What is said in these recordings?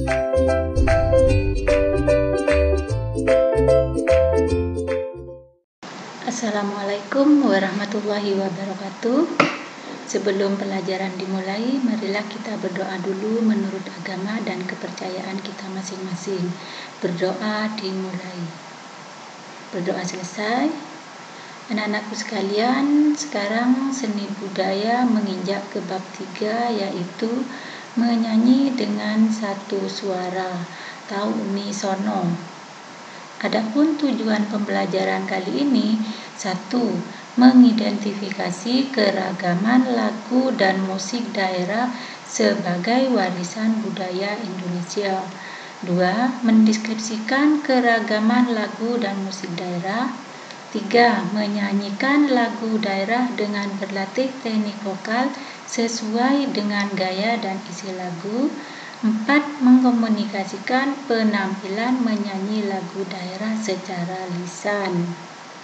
Assalamualaikum warahmatullahi wabarakatuh. Sebelum pelajaran dimulai, marilah kita berdoa dulu menurut agama dan kepercayaan kita masing-masing. Berdoa dimulai. Berdoa selesai. Anak-anakku sekalian, sekarang seni budaya menginjak ke bab 3, yaitu menyanyi dengan satu suara atau unisono. Adapun tujuan pembelajaran kali ini, 1. Mengidentifikasi keragaman lagu dan musik daerah sebagai warisan budaya Indonesia. 2. Mendeskripsikan keragaman lagu dan musik daerah. 3. Menyanyikan lagu daerah dengan berlatih teknik vokal sesuai dengan gaya dan isi lagu. 4. Mengkomunikasikan penampilan menyanyi lagu daerah secara lisan.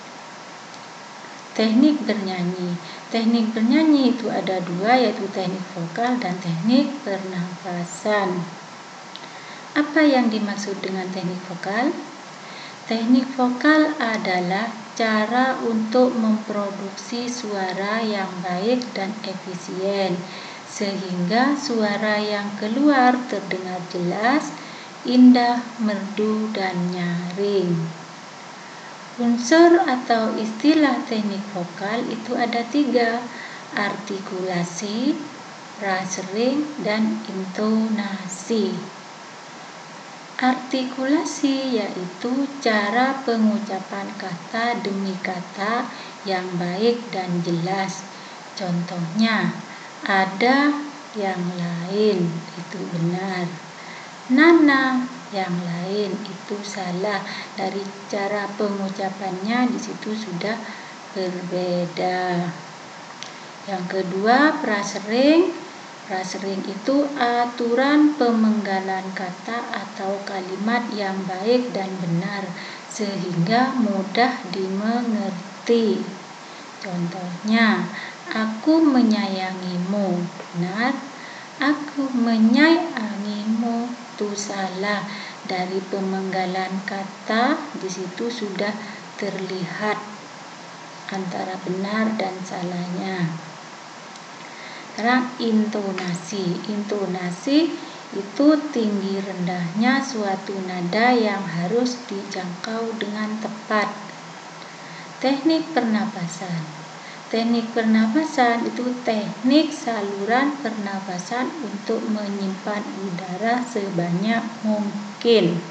Teknik bernyanyi. Teknik bernyanyi itu ada 2, yaitu teknik vokal dan teknik pernafasan. Apa yang dimaksud dengan teknik vokal? Teknik vokal adalah cara untuk memproduksi suara yang baik dan efisien, sehingga suara yang keluar terdengar jelas, indah, merdu, dan nyaring. Unsur atau istilah teknik vokal itu ada 3, artikulasi, frasering, dan intonasi. Artikulasi yaitu cara pengucapan kata demi kata yang baik dan jelas. Contohnya, ada yang lain, itu benar. Nana, yang lain, itu salah. Dari cara pengucapannya di situ sudah berbeda. Yang kedua, frasering. Frasering itu aturan pemenggalan kata atau kalimat yang baik dan benar sehingga mudah dimengerti. Contohnya, aku menyayangimu, benar. Aku menyayangimu, itu salah. Dari pemenggalan kata di situ sudah terlihat antara benar dan salahnya. Sekarang intonasi. Intonasi itu tinggi rendahnya suatu nada yang harus dijangkau dengan tepat. Teknik pernapasan. Teknik pernapasan itu teknik saluran pernapasan untuk menyimpan udara sebanyak mungkin.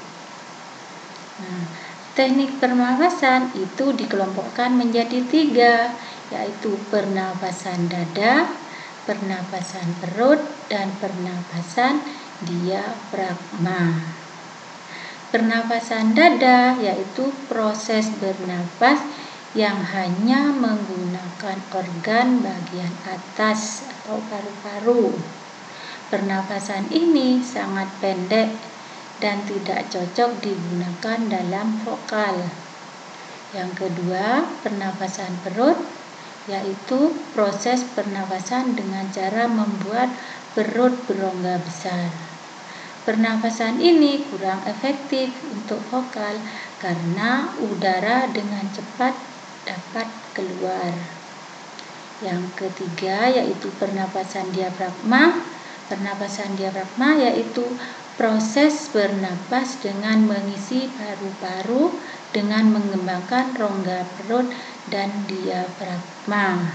Teknik pernapasan itu dikelompokkan menjadi 3, yaitu pernapasan dada, pernapasan perut, dan pernapasan diafragma. Pernapasan dada yaitu proses bernapas yang hanya menggunakan organ bagian atas atau paru-paru. Pernapasan ini sangat pendek dan tidak cocok digunakan dalam vokal. Yang kedua, pernapasan perut yaitu proses pernapasan dengan cara membuat perut berongga besar. Pernapasan ini kurang efektif untuk vokal karena udara dengan cepat dapat keluar. Yang ketiga yaitu pernapasan diafragma. Pernapasan diafragma yaitu proses bernapas dengan mengisi paru-paru dengan mengembangkan rongga perut dan diafragma.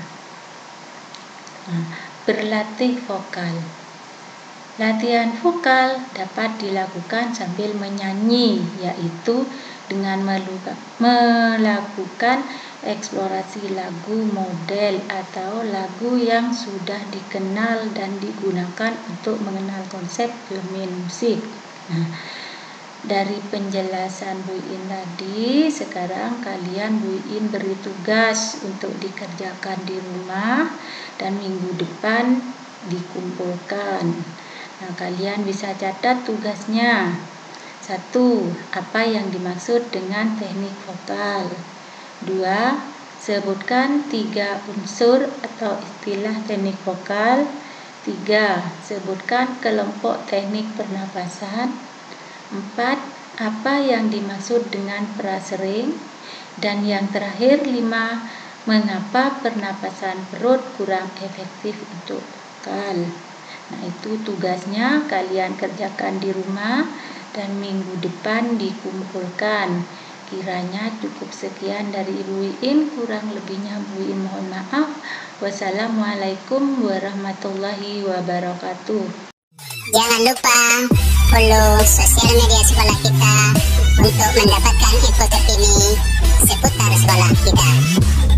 Berlatih vokal. Latihan vokal dapat dilakukan sambil menyanyi, yaitu dengan melakukan eksplorasi lagu model atau lagu yang sudah dikenal dan digunakan untuk mengenal konsep domain musik. Dari penjelasan Bu In tadi, sekarang kalian Bu In beri tugas untuk dikerjakan di rumah dan minggu depan dikumpulkan. Kalian bisa catat tugasnya. 1. Apa yang dimaksud dengan teknik vokal? 2. Sebutkan 3 unsur atau istilah teknik vokal. 3. Sebutkan kelompok teknik pernapasan. 4. Apa yang dimaksud dengan prasering? Dan yang terakhir 5. Mengapa pernapasan perut kurang efektif untuk vokal? Nah, itu tugasnya kalian kerjakan di rumah dan minggu depan dikumpulkan. Kiranya cukup sekian dari Ibu Iin, kurang lebihnya Bu Iin mohon maaf. Wassalamualaikum warahmatullahi wabarakatuh. Jangan lupa follow sosial media sekolah kita untuk mendapatkan info terkini seputar sekolah kita.